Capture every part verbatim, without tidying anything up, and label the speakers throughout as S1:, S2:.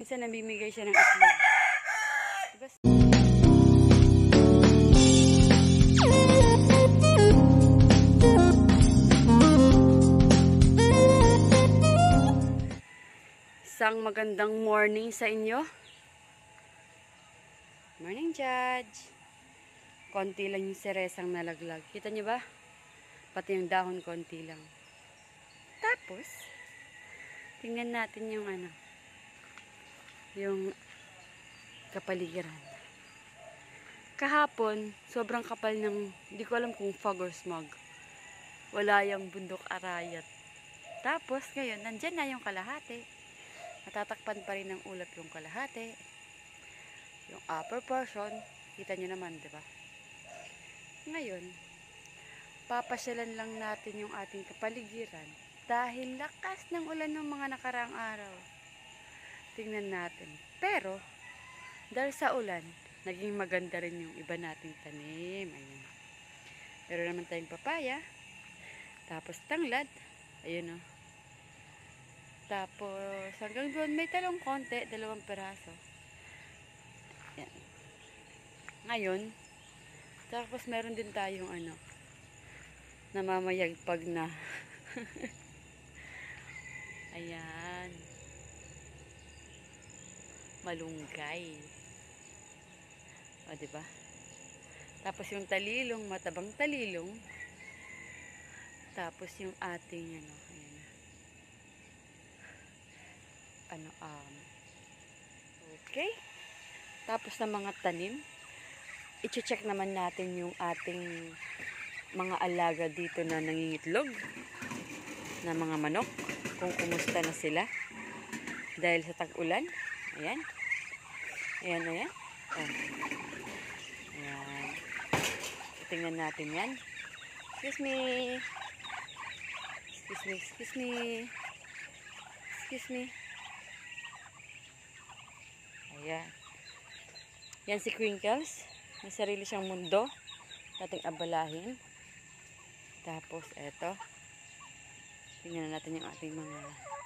S1: Minsan namimigay siya ng itlog. Diba? Isang magandang morning sa inyo. Morning, Judge. Konti lang yung seresang nalaglag. Kita niyo ba? Pati yung dahon konti lang. Tapos, tingnan natin yung ano, yung kapaligiran. Kahapon, sobrang kapal ng, hindi ko alam kung fog or smog. Wala yung bundok Arayat. Tapos, ngayon, nandyan na yung kalahati. Natatakpan pa rin ng ulap yung kalahati. Yung upper portion, kita nyo naman, di ba? Ngayon, papasyalan lang natin yung ating kapaligiran dahil lakas ng ulan ng mga nakaraang araw. Tingnan natin. Pero, dahil sa ulan, naging maganda rin yung iba nating tanim. Ayun. Pero naman tayong papaya. Tapos tanglad. Ayun o. Tapos, hanggang doon may talong konti, dalawang peraso. Yan. Ngayon, tapos meron din tayong ano, namamayagpag na. Ayan. Malunggay. O, diba? Tapos yung talilong, matabang talilong. Tapos yung ating ano, ayan. Ano, um, okay. Tapos na mga tanim, i-check naman natin yung ating mga alaga dito na nangingitlog na mga manok, kung kumusta na sila dahil sa tag-ulan. Ayan. Ayan, ayan. Oh. Ayan. Tingnan natin yan. Excuse me. Excuse me, excuse me. Excuse me. Ayan. Yan si Crinkles. May sarili siyang mundo. Ating abalahin. Tapos, eto. Tingnan natin yung ating mga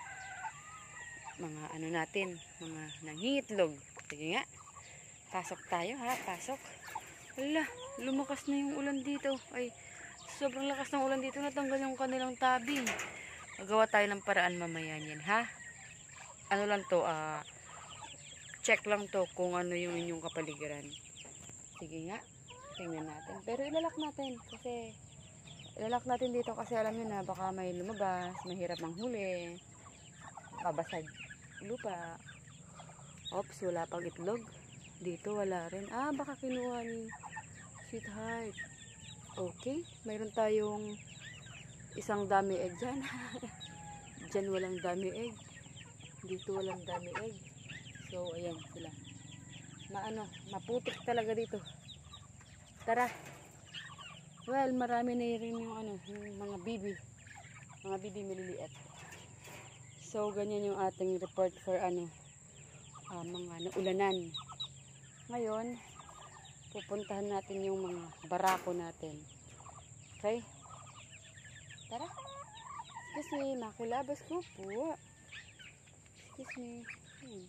S1: mga ano natin. Mga nangingitlog. Sige nga. Pasok tayo ha. Pasok. Wala. Lumakas na yung ulan dito. Ay, sobrang lakas ng ulan dito. Natanggal yung kanilang tabi. Magawa tayo ng paraan mamaya yan ha. Ano lang to. Ah, uh, check lang to kung ano yung inyong kapaligiran. Sige nga. Tingnan natin. Pero ilalak natin. Kasi ilalak natin dito kasi alam nyo na baka may lumabas. Mahirap manghuli. Babasag lupa. Oops, wala pang itlog. Dito wala rin. Ah, baka kinuha ni Sweetheart. Okay. Mayroon tayong isang dummy egg dyan. Dyan walang dummy egg. Dito walang dummy egg. So, ayan sila. Maano, maputik talaga dito. Tara. Well, marami na rin yung ano, yung mga bibi. Mga bibi maliliit. So, ganyan yung ating report for ano, uh, mga naulanan. Ngayon, pupuntahan natin yung mga barako natin. Okay? Tara. Excuse me, makilabas ko po. Excuse me. Hmm.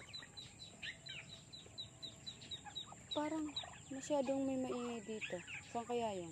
S1: Parang masyadong may maingay dito. Saan kaya yan?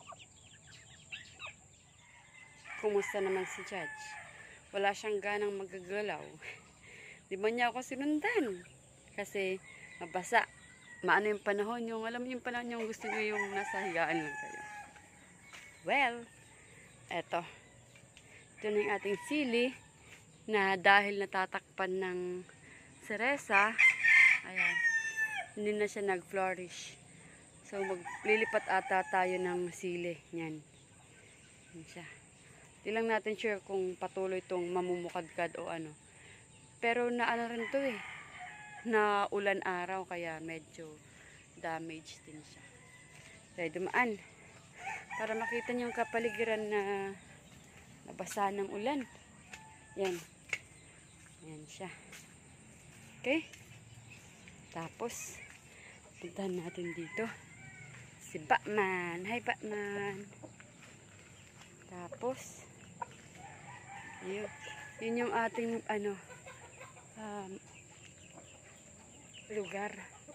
S1: Kumusta naman si Judge? Wala siyang ganang magagalaw. Di ba niya ako sinundan? Kasi mabasa. Maano yung panahon yung, alam mo yung panahon yung gusto niyo yung nasa higaan lang kayo. Well, eto. Ito na yung ating sili na dahil natatakpan ng seresa, ayan, hindi na siya nag-flourish. So, maglilipat ata tayo ng sili. Yan. Yan siya. Di lang natin sure kung patuloy itong mamumukadkad o ano. Pero naano rin to eh. Na ulan araw kaya medyo damaged din siya. Kaya dumaan. Para makita niyo yung kapaligiran na nabasa ng ulan. Yan. Yan siya. Okay? Tapos, puntahan natin dito. Si Batman. Hi, Batman. Tapos, yun, yun yung ating, ano, um, lugar.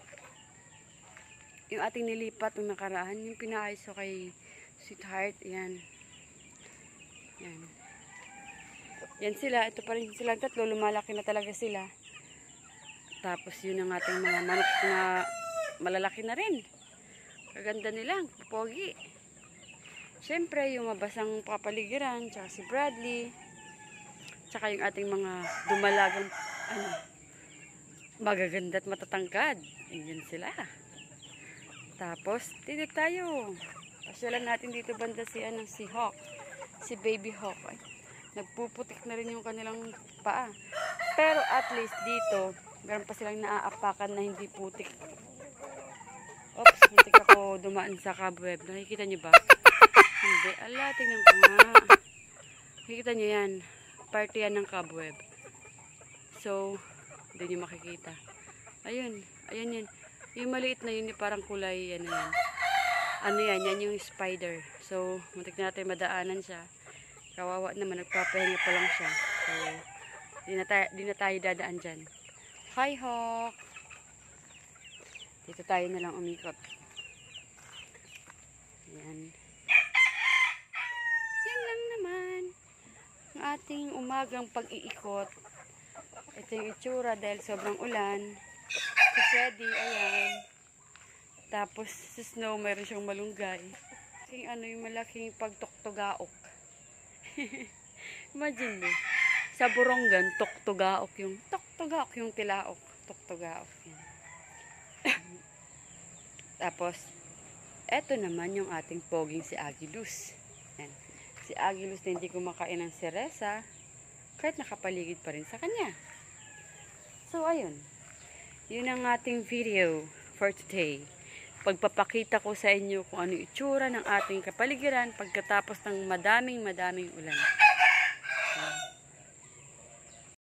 S1: Yung ating nilipat ng nakaraan, yung pinaayos ko kay Sweetheart, yan. Yan. Yan sila, ito pa rin silang tatlo, lumalaki na talaga sila. Tapos yun ang ating mga manok na malalaki na rin. Kaganda nilang, pogi. Siyempre, yung mabasang kapaligiran, tsaka si Bradley, tsaka yung ating mga dumalagang, ano, magaganda at matatangkad. Ayan sila. Tapos, titik tayo. Pasyalan natin dito banda si, ano, si Hawk. Si Baby Hawk. Ay, nagpuputik na rin yung kanilang paa. Pero at least dito, meron pa silang naaapakan na hindi putik. Oops, putik ako dumaan sa cobweb. Nakikita nyo ba? Hindi. Ala, tingnan ko nga. Nakikita nyo yan. Parte yan ng cobweb. So, hindi nyo makikita. Ayun. Ayan yan. Yung maliit na yun, yung parang kulay, ano yan. Ano yan? Yan yung spider. So, muntik natin madaanan siya. Kawawa naman, nagpapahinga pa lang siya. So, di na tayo, di na tayo dadaan dyan. Hi, Hawk! Dito tayo na lang umikot. Yan. Yan lang naman. Ang ating umagang pag-iikot. Ito yung itsura dahil sobrang ulan. Si Freddy, ayan. Tapos, sa snow, mayroon siyang malunggay. Yung ano, yung malaking pagtuktugaok. Imagine mo. Sa Borongan, tuktugaok yung, tuktugaok yung tilaok. Tuktugaok yan. Tapos, eto naman yung ating poging si Agilus. Yan. Si Agilus na hindi kumakain ng seresa, kahit nakapaligid pa rin sa kanya. So, ayun. Yun ang ating video for today. Pagpapakita ko sa inyo kung ano itsura ng ating kapaligiran pagkatapos ng madaming madaming ulan.